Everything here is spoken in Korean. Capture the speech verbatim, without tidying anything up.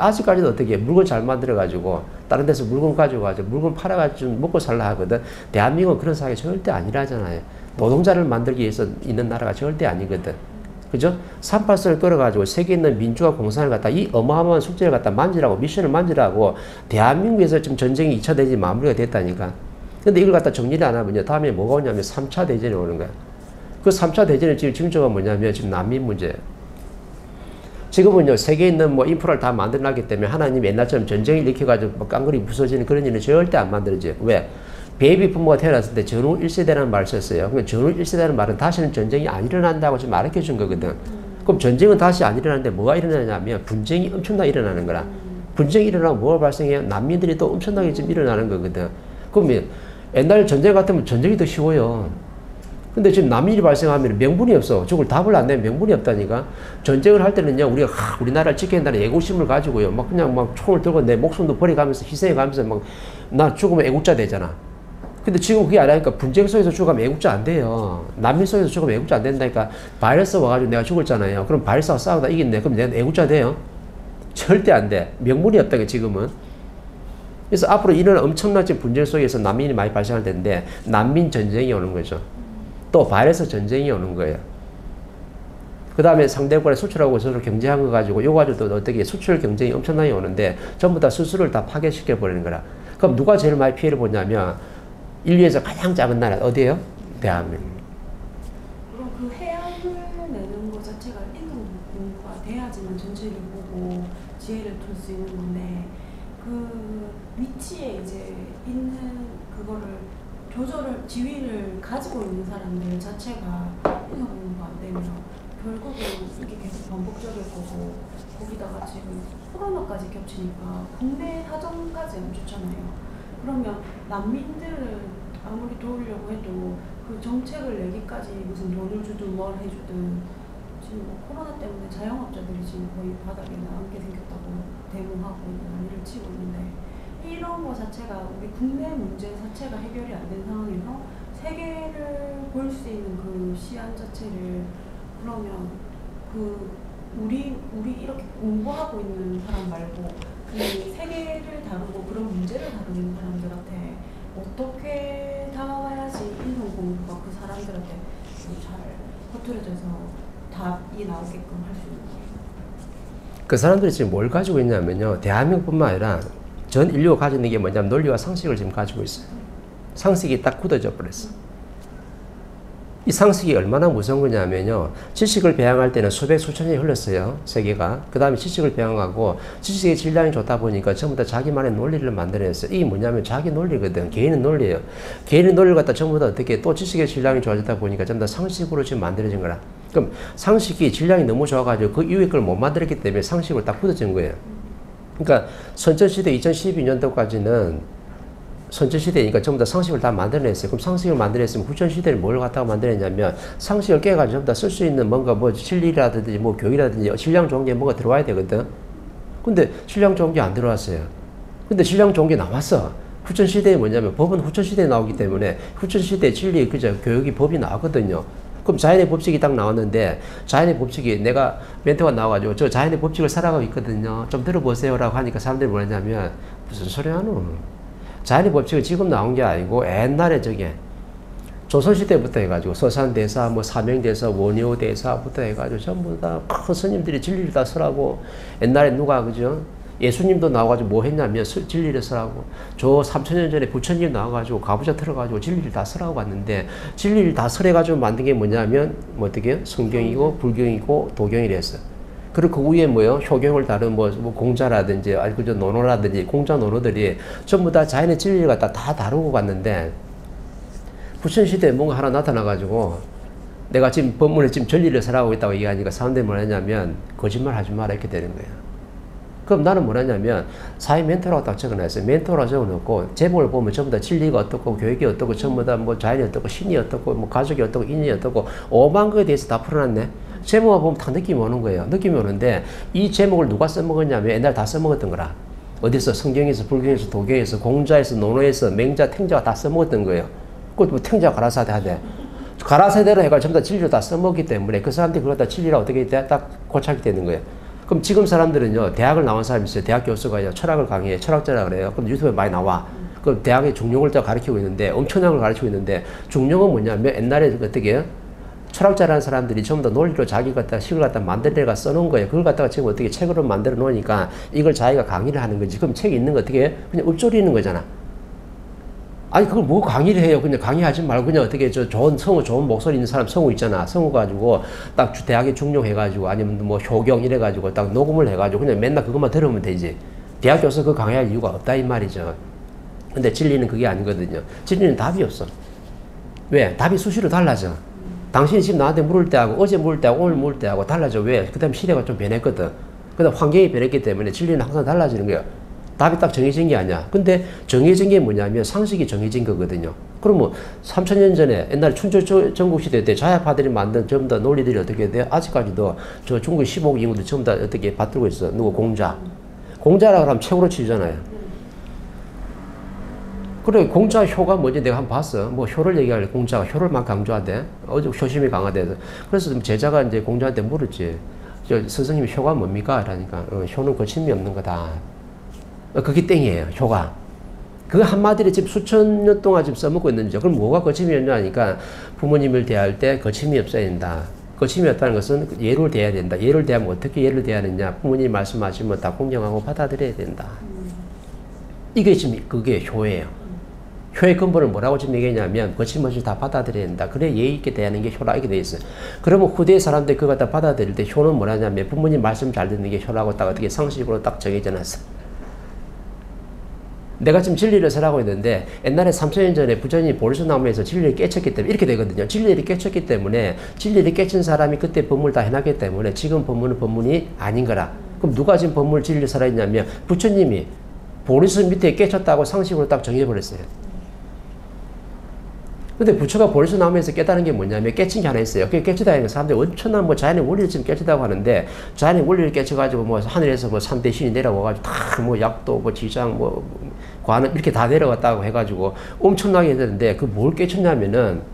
아직까지도 어떻게 물건 잘 만들어가지고 다른 데서 물건 가져가지고 물건 팔아가지고 좀 먹고 살라 하거든. 대한민국은 그런 사회가 절대 아니라잖아요. 노동자를 만들기 위해서 있는 나라가 절대 아니거든. 그죠? 삼팔선을 끌어가지고 세계에 있는 민주화 공산을 갖다 이 어마어마한 숙제를 갖다 만지라고 미션을 만지라고 대한민국에서 지금 전쟁이 이 차 대전이 마무리가 됐다니까. 근데 이걸 갖다 정리를 안 하면요. 다음에 뭐가 오냐면 삼 차 대전이 오는 거야. 그 삼 차 대전의 지금 징조가 뭐냐면 지금 난민 문제예요. 지금은요, 세계에 있는 뭐 인프라를 다 만들어놨기 때문에 하나님 옛날처럼 전쟁을 일으켜가지고 뭐 깡그리 부서지는 그런 일은 절대 안 만들어져요. 왜? 베이비 부모가 태어났을 때 전후 일 세대라는 말을 썼어요. 그러니까 전후 일 세대라는 말은 다시는 전쟁이 안 일어난다고 지금 가르쳐 준 거거든. 그럼 전쟁은 다시 안 일어나는데 뭐가 일어나냐면 분쟁이 엄청나게 일어나는 거라. 분쟁이 일어나면 뭐가 발생해요? 난민들이 또 엄청나게 지금 일어나는 거거든. 그러면 옛날 전쟁 같으면 전쟁이 더 쉬워요. 근데 지금 난민이 발생하면 명분이 없어. 저걸 답을 안 내면 명분이 없다니까. 전쟁을 할 때는요, 우리가 하, 우리나라를 지켜야 한다는 애국심을 가지고요, 막 그냥 막 총을 들고 내 목숨도 버려가면서 희생해가면서 막 나 죽으면 애국자 되잖아. 근데 지금 그게 아니니까 분쟁 속에서 죽으면 애국자 안 돼요. 난민 속에서 죽으면 애국자 안 된다니까. 바이러스 와가지고 내가 죽었잖아요. 그럼 바이러스와 싸우다 이겼네. 그럼 내가 애국자 돼요? 절대 안 돼. 명분이 없다니까 지금은. 그래서 앞으로 이런 엄청난 분쟁 속에서 난민이 많이 발생할 텐데 난민 전쟁이 오는 거죠. 또 바이러스 전쟁이 오는 거예요. 그 다음에 상대국에 수출하고 서로 경쟁한 거 가지고 이거 가지고 또 어떻게 수출 경쟁이 엄청나게 오는데 전부 다 수출을 다 파괴시켜 버리는 거라. 그럼 누가 제일 많이 피해를 보냐면 인류에서 가장 작은 나라 어디예요? 대한민국. 그럼 그 해안을 내는 것 자체가 인성 공부가 돼야지만 전체를 보고 지혜를 줄 수 있는 건데 그 위치에 이제 있는 그거를 조절을, 지위를 가지고 있는 사람들 자체가 인성 공부가 안 되면 결국은 이게 계속 반복적일 거고 거기다가 지금 코로나까지 겹치니까 국내 사정까지 안 좋잖아요. 그러면 난민들을 아무리 도우려고 해도 그 정책을 내기까지 무슨 돈을 주든 뭘 해주든 지금 뭐 코로나 때문에 자영업자들이 지금 거의 바닥에 나앉게 생겼다고 대응하고 난리를 치고 있는데 이런 거 자체가 우리 국내 문제 자체가 해결이 안 된 상황에서 세계를 볼 수 있는 그 시안 자체를 그러면 그 우리 우리 이렇게 공부하고 있는 사람 말고 그 세계를 다루고 그런 문제를 다루는 사람들한테 어떻게 다가와야지 인성 공부가 그 사람들한테 잘 퍼뜨려져서 답이 나오게끔 할 수 있는 거예요. 그 사람들이 지금 뭘 가지고 있냐면요, 대한민국뿐만 아니라 전 인류가 가지고 있는 게 뭐냐면 논리와 상식을 지금 가지고 있어요. 상식이 딱 굳어져 버렸어. 이 상식이 얼마나 무서운 거냐면요, 지식을 배양할 때는 수백 수천 년이 흘렀어요, 세계가. 그 다음에 지식을 배양하고 지식의 질량이 좋다 보니까 전부 다 자기만의 논리를 만들어냈어요. 이게 뭐냐면 자기 논리거든. 개인의 논리예요. 개인의 논리를 갖다 전부 다 어떻게 또 지식의 질량이 좋아졌다 보니까 전부 다 상식으로 지금 만들어진 거라. 그럼 상식이 질량이 너무 좋아가지고 그 이후의 걸 못 만들었기 때문에 상식으로 딱 굳어진 거예요. 그러니까 선천시대 이천십이 년도까지는 선천시대니까 전부 다 상식을 다 만들어냈어요. 그럼 상식을 만들어냈으면 후천시대를 뭘 갖다가 만들어냈냐면 상식을 깨가지고 전부 다 쓸 수 있는 뭔가 뭐 진리라든지 뭐 교육이라든지 신량 종교에 뭐가 들어와야 되거든. 근데 신량 종교 안 들어왔어요. 근데 신량 종교 나왔어. 후천시대에 뭐냐면 법은 후천시대에 나오기 때문에 후천시대 진리, 그죠? 교육이 법이 나왔거든요. 그럼 자연의 법칙이 딱 나왔는데 자연의 법칙이 내가 멘토가 나와가지고 저 자연의 법칙을 살아가고 있거든요. 좀 들어보세요 라고 하니까 사람들이 뭐냐면 무슨 소리 하노? 자연의 법칙은 지금 나온 게 아니고 옛날에 저게 조선시대부터 해가지고 서산대사, 뭐 사명대사, 원효대사부터 해가지고 전부 다 큰 스님들이 진리를 다 쓰라고 옛날에 누가 그죠? 예수님도 나와가지고 뭐 했냐면 진리를 쓰라고 저 삼천 년 전에 부처님 나와가지고 가부좌 틀어가지고 진리를 다 쓰라고 왔는데 진리를 다 설해가지고 만든 게 뭐냐면 뭐 어떻게 성경이고 불경이고 도경이랬어. 그리고 그 위에 뭐요? 효경을 다룬 뭐, 뭐 공자라든지 아니 그저 논어라든지 공자 논어들이 전부 다 자연의 진리를 갖다 다 다루고 갔는데 부천시대에 뭔가 하나 나타나가지고 내가 지금 법문에 지금 진리를 설하고 있다고 얘기하니까 사람들이 뭐 하냐면 거짓말 하지 마라 이렇게 되는 거예요. 그럼 나는 뭐냐면 사회 멘토라고 딱 적어놨어요. 멘토라고 적어놓고 제목을 보면 전부 다 진리가 어떻고 교육이 어떻고 전부 다 뭐 자연이 어떻고 신이 어떻고 뭐 가족이 어떻고 인연이 어떻고 오만 거에 대해서 다 풀어놨네. 제목을 보면 다 느낌이 오는 거예요. 느낌이 오는데 이 제목을 누가 써먹었냐면 옛날에 다 써먹었던 거라. 어디서 성경에서 불경에서 도경에서 공자에서 논어에서 맹자 탱자가 다 써먹었던 거예요. 그것도 뭐 탱자 가라사대 하대. 가라사대로 해가지고 전부 다 진리로 다 써먹기 때문에 그 사람들이 그걸 다 진리라 어떻게 딱 고착이 되는 거예요. 그럼 지금 사람들은요, 대학을 나온 사람이 있어요. 대학 교수가요, 철학을 강의해. 철학자라 그래요. 그럼 유튜브에 많이 나와. 그럼 대학에 중용을 또 가르치고 있는데, 엄청난 걸 가르치고 있는데, 중용은 뭐냐면 옛날에 어떻게 철학자라는 사람들이 전부 다 논리로 자기 갖다 식을 갖다 만들어가 써놓은 거예요. 그걸 갖다가 지금 어떻게 책으로 만들어 놓으니까 이걸 자기가 강의를 하는 거지. 그럼 책이 있는 거 어떻게 해? 그냥 읊조리는 거잖아. 아니 그걸 뭐 강의를 해요. 그냥 강의하지 말고 그냥 어떻게 저 좋은 성우 좋은 목소리 있는 사람 성우 있잖아. 성우 가지고 딱 대학에 중용해가지고 아니면 뭐 효경 이래가지고 딱 녹음을 해가지고 그냥 맨날 그것만 들으면 되지. 대학 교수 그 강의할 이유가 없다 이 말이죠. 근데 진리는 그게 아니거든요. 진리는 답이 없어. 왜? 답이 수시로 달라져. 당신이 지금 나한테 물을 때하고 어제 물을 때하고 오늘 물을 때하고 달라져. 왜? 그 다음 시대가 좀 변했거든. 그 다음 환경이 변했기 때문에 진리는 항상 달라지는 거야. 답이 딱 정해진 게 아니야. 근데 정해진 게 뭐냐면 상식이 정해진 거거든요. 그러면 삼천 년 전에 옛날 춘추 전국시대 때 자야파들이 만든 전부 다 논리들이 어떻게 돼? 아직까지도 저 중국 십오억 인구들 전부 다 어떻게 받들고 있어. 누구 공자. 공자라고 하면 최고로 치잖아요. 그래 공자 효가 뭐지 내가 한번 봤어. 뭐 효를 얘기하려 공자가 효를 막 강조하대. 어제 효심이 강하대. 그래서 제자가 이제 공자한테 물었지. 저 스승님 효가 뭡니까? 이러니까 어, 효는 거침이 없는 거다. 어, 그게 땡이에요. 효가. 그 한마디를 지금 수천 년 동안 지금 써먹고 있는지. 그럼 뭐가 거침이 없냐 하니까 부모님을 대할 때 거침이 없어야 된다. 거침이 없다는 것은 예를 대해야 된다. 예를 대하면 어떻게 예를 대해야 되냐. 부모님이 말씀하시면 다 공경하고 받아들여야 된다. 이게 지금 그게 효예요. 효의 근본을 뭐라고 지금 얘기했냐면 거침없이 다 받아들여야 된다. 그래 예의 있게 대하는 게 효라 이렇게 돼 있어요. 그러면 후대 사람들이 그걸 다 받아들일 때 효는 뭐라냐면 부모님 말씀 잘 듣는 게 효라고 딱 어떻게 상식으로 딱 정해져 놨어. 내가 지금 진리를 설하고 있는데 옛날에 삼천 년 전에 부처님이 보리수나무에서 진리를 깨쳤기 때문에 이렇게 되거든요. 진리를 깨쳤기 때문에 진리를 깨친 사람이 그때 법문을 다 해놨기 때문에 지금 법문은 법문이 아닌 거라. 그럼 누가 지금 법문을 진리를 설하했냐면 부처님이 보리수 밑에 깨쳤다고 상식으로 딱 정해버렸어요. 근데 부처가 보리수 나무에서 깨달은 게 뭐냐면 깨친 게 하나 있어요. 그게 깨치다는 건 사람들이 엄청난 뭐 자연의 원리를 지금 깨치다고 하는데 자연의 원리를 깨쳐가지고 뭐 하늘에서 뭐 삼대 신이 내려와가지고 다 뭐 약도 뭐 지장 뭐 관은 이렇게 다 내려왔다고 해가지고 엄청나게 했는데 그 뭘 깨쳤냐면은